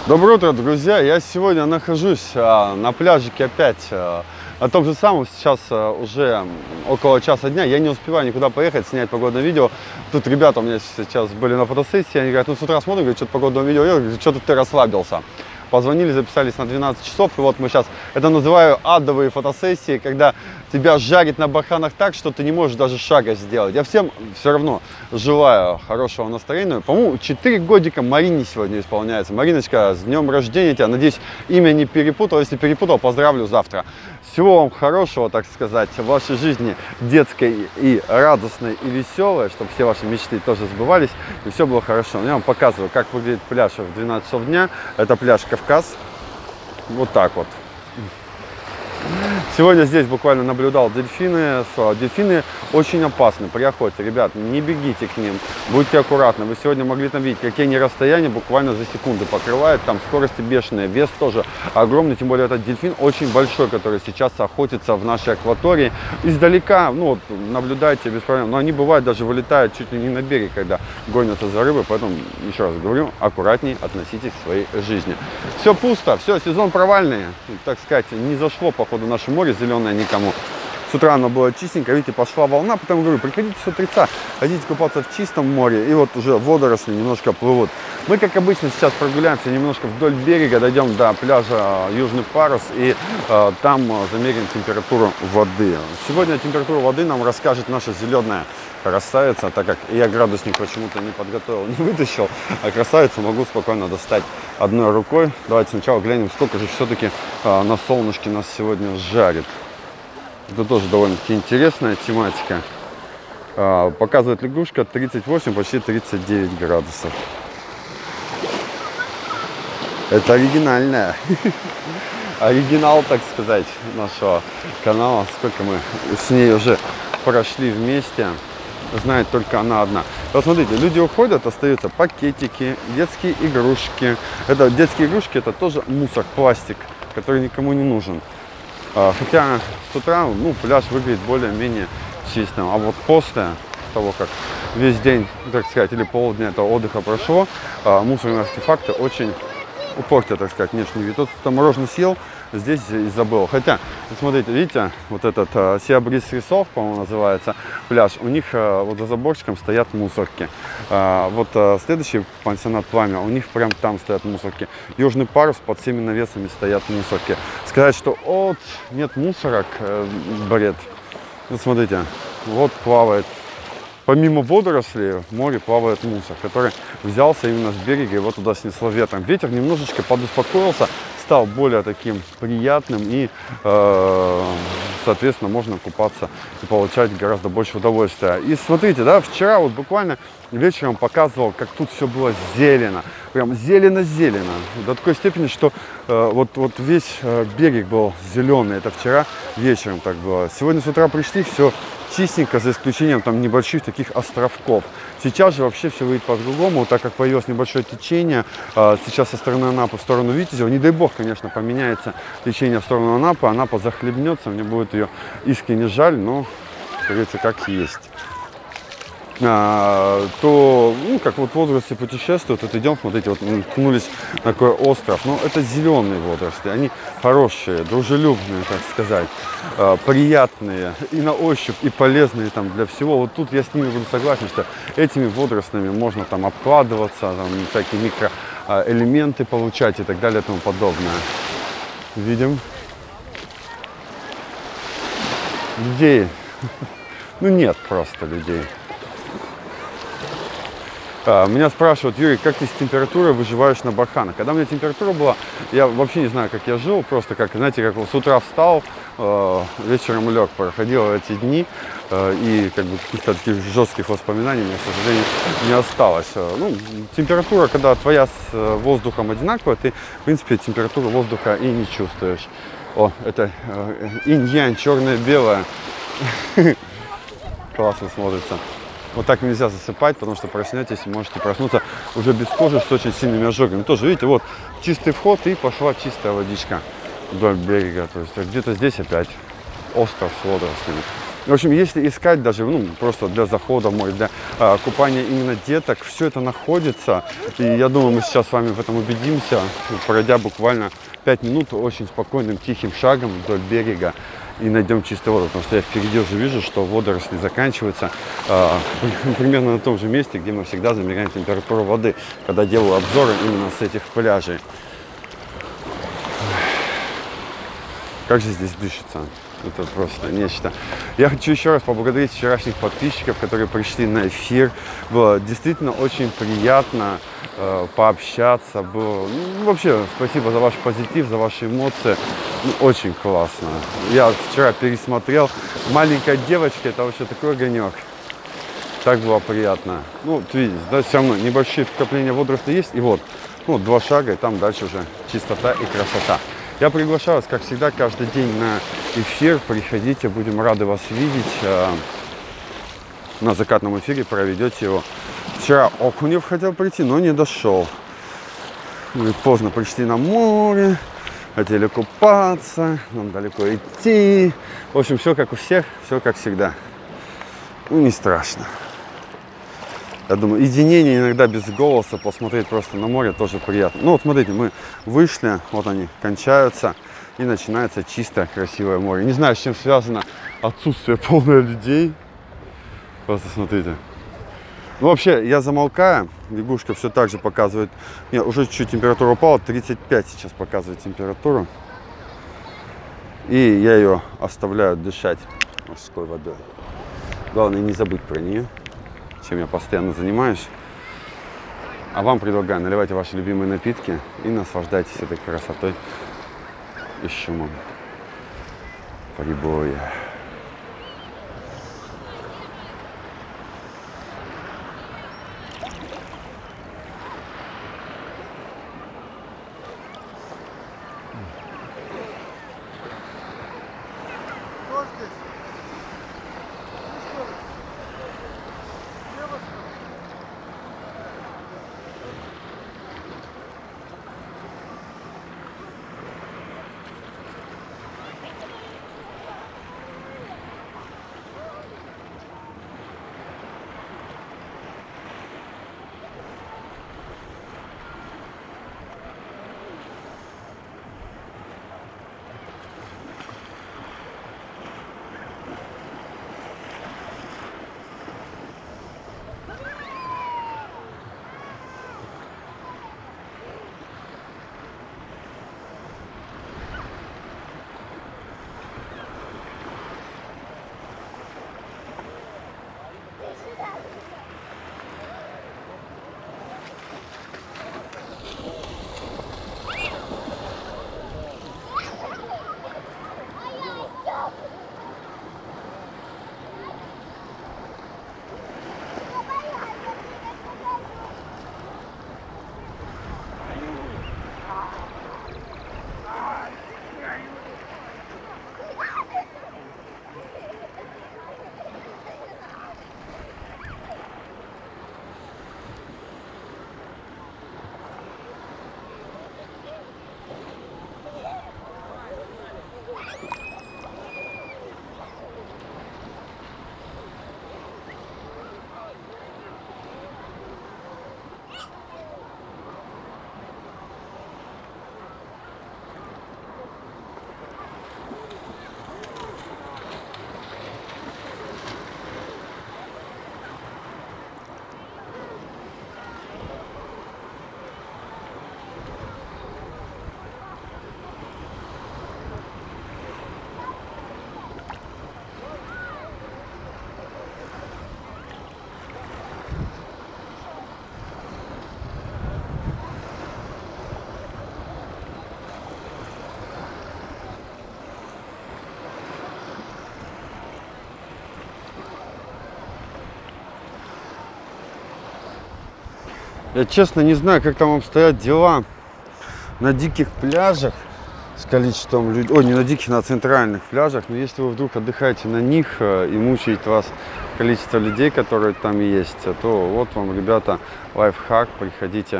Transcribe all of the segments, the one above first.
Доброе утро, друзья! Я сегодня нахожусь на пляжике опять на том же самом. Сейчас уже около часа дня. Я не успеваю никуда поехать, снять погодное видео. Тут ребята у меня сейчас были на фотосессии. Они говорят, ну с утра смотрим, говорят, что-то погодное видео. Я говорю, что-то ты расслабился. Позвонили, записались на 12 часов. И вот мы сейчас, это называю адовые фотосессии, когда тебя жарит на барханах так, что ты не можешь даже шага сделать. Я всем все равно желаю хорошего настроения. По-моему, 4 годика Марине сегодня исполняется. Мариночка, с днем рождения тебя. Надеюсь, имя не перепутал. Если перепутал, поздравлю завтра. Всего вам хорошего, так сказать, в вашей жизни детской и радостной и веселой, чтобы все ваши мечты тоже сбывались и все было хорошо. Я вам показываю, как выглядит пляж в 12 часов дня. Это пляж Кавказ. Вот так вот. Сегодня здесь буквально наблюдал дельфины. Дельфины очень опасны при охоте. Ребят, не бегите к ним, будьте аккуратны. Вы сегодня могли там видеть, какие они расстояния буквально за секунды покрывают. Там скорости бешеные, вес тоже огромный. Тем более этот дельфин очень большой, который сейчас охотится в нашей акватории. Издалека, ну вот, наблюдайте без проблем. Но они бывают даже вылетают чуть ли не на берег, когда гонятся за рыбой. Поэтому, еще раз говорю, аккуратнее относитесь к своей жизни. Все пусто, все, сезон провальный. Так сказать, не зашло по ходу наше море зеленое никому. С утра оно было чистенько, видите, пошла волна, потом говорю, приходите с утреца, хотите купаться в чистом море, и вот уже водоросли немножко плывут. Мы, как обычно, сейчас прогуляемся немножко вдоль берега, дойдем до пляжа Южный Парус, и там замерим температуру воды. Сегодня температуру воды нам расскажет наша зеленая красавица, так как я градусник почему-то не подготовил, не вытащил, а красавицу могу спокойно достать одной рукой. Давайте сначала глянем, сколько же все-таки на солнышке нас сегодня жарит. Это тоже довольно-таки интересная тематика. Показывает лягушка 38, почти 39 градусов. Это оригинальная. Оригинал, так сказать, нашего канала. Сколько мы с ней уже прошли вместе. Знает только она одна. Вот смотрите, люди уходят, остаются пакетики, детские игрушки. Это детские игрушки, это тоже мусор, пластик, который никому не нужен. Хотя с утра, ну, пляж выглядит более-менее чистым. А вот после того, как весь день, так сказать, или полдня этого отдыха прошло, мусорные артефакты очень портят, так сказать, внешний вид. Тот, кто мороженое съел, здесь и забыл. Хотя, смотрите, видите, вот этот Сиабриз Рисов, по-моему, называется пляж, у них вот за заборчиком стоят мусорки. Вот следующий пансионат Пламя, у них прям там стоят мусорки. Южный Парус, под всеми навесами стоят мусорки. Сказать, что вот нет мусорок, бред. Вот смотрите, вот плавает. Помимо водорослей в море плавает мусор, который взялся именно с берега, его туда снесло ветром. Ветер немножечко подуспокоился, стал более таким приятным, и, соответственно, можно купаться и получать гораздо больше удовольствия. И смотрите, да, вчера вот буквально вечером показывал, как тут все было зелено, прям зелено-зелено, до такой степени, что вот весь берег был зеленый. Это вчера вечером так было. Сегодня с утра пришли, все чистенько, за исключением там небольших таких островков. Сейчас же вообще все выйдет по-другому, так как появилось небольшое течение сейчас со стороны Анапы в сторону Витязева. Не дай бог, конечно, поменяется течение в сторону Анапы, Анапа захлебнется, мне будет ее искренне жаль, но, как говорится, как есть. То, ну, как вот водоросли путешествуют, вот идем, смотрите, вот мы ткнулись на такой остров, но это зеленые водоросли, они хорошие, дружелюбные, так сказать, приятные и на ощупь, и полезные там для всего. Вот тут я с ними буду согласен, что этими водорослями можно там обкладываться, там всякие микроэлементы получать и так далее и тому подобное. Видим людей, ну нет просто людей. Меня спрашивают, Юрий, как ты с температурой выживаешь на барханах? Когда у меня температура была, я вообще не знаю, как я жил, просто как, знаете, как с утра встал, вечером лег, проходил эти дни, и как бы каких-то таких жестких воспоминаний у меня, к сожалению, не осталось. Ну, температура, когда твоя с воздухом одинаковая, ты, в принципе, температуру воздуха и не чувствуешь. О, это инь-янь, черное-белое. Классно смотрится. Вот так нельзя засыпать, потому что проснетесь и можете проснуться уже без кожи с очень сильными ожогами. Тоже, видите, вот чистый вход и пошла чистая водичка вдоль берега. То есть где-то здесь опять остров с водорослями. В общем, если искать даже, ну, просто для захода в море, для купания именно деток, все это находится. И я думаю, мы сейчас с вами в этом убедимся, пройдя буквально 5 минут очень спокойным, тихим шагом вдоль берега. И найдем чистую воду, потому что я впереди уже вижу, что водоросли заканчиваются примерно на том же месте, где мы всегда замеряем температуру воды, когда делаю обзоры именно с этих пляжей. Как же здесь дышится. Это просто нечто. Я хочу еще раз поблагодарить вчерашних подписчиков, которые пришли на эфир. Было действительно очень приятно пообщаться. Было, ну, вообще, спасибо за ваш позитив, за ваши эмоции. Ну, очень классно. Я вчера пересмотрел. Маленькая девочка, это вообще такой огонек. Так было приятно. Ну, видите, да, все равно небольшие вкрапления водорослей есть. И вот, ну, 2 шага, и там дальше уже чистота и красота. Я приглашаю вас, как всегда, каждый день на эфир. Приходите, будем рады вас видеть. На закатном эфире проведете его. Вчера Окунев хотел прийти, но не дошел. Мы поздно пришли на море, хотели купаться, нам далеко идти. В общем, все как у всех, все как всегда. Ну, не страшно. Я думаю, единение иногда без голоса, посмотреть просто на море тоже приятно. Ну вот смотрите, мы вышли, вот они кончаются, и начинается чистое, красивое море. Не знаю, с чем связано отсутствие полное людей. Просто смотрите. Ну вообще, я замолкаю, лягушка все так же показывает. Нет, уже чуть-чуть температура упала, 35 сейчас показывает температуру. И я ее оставляю дышать морской водой. Главное не забыть про нее, чем я постоянно занимаюсь. А вам предлагаю, наливайте ваши любимые напитки и наслаждайтесь этой красотой и шумом прибоя. Я честно не знаю, как там обстоят дела на диких пляжах с количеством людей. Ой, не на диких, на центральных пляжах. Но если вы вдруг отдыхаете на них и мучает вас количество людей, которые там есть, то вот вам, ребята, лайфхак. Приходите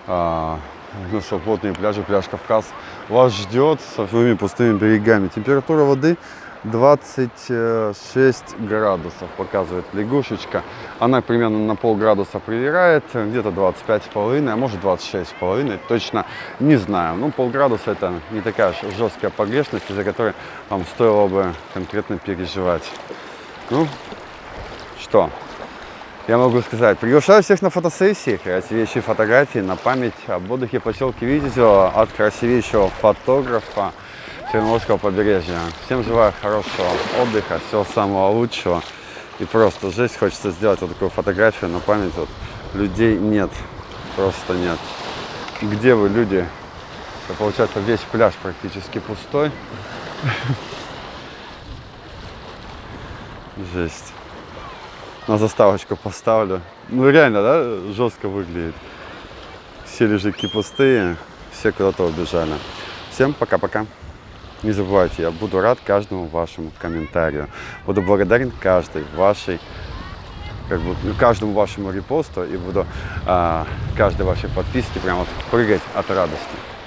на свободные пляжи, пляж Кавказ вас ждет со своими пустыми берегами. Температура воды 26 градусов показывает лягушечка. Она примерно на полградуса привирает, где-то 25,5, а может 26,5, точно не знаю. Ну, полградуса это не такая уж жесткая погрешность, из-за которой вам стоило бы конкретно переживать. Ну, что? Я могу сказать, приглашаю всех на фотосессии, красивейшие фотографии на память об отдыхе в поселке Витязево от красивейшего фотографа Черноморского побережья. Всем желаю хорошего отдыха, всего самого лучшего. И просто жесть, хочется сделать вот такую фотографию на память. Вот людей нет, просто нет. Где вы, люди? Это, получается, весь пляж практически пустой. Жесть. На заставочку поставлю. Ну реально, да, жестко выглядит. Все лежаки пустые, все куда-то убежали. Всем пока-пока. Не забывайте, я буду рад каждому вашему комментарию. Буду благодарен каждой вашей, каждому вашему репосту и буду каждой вашей подписке прям вот прыгать от радости.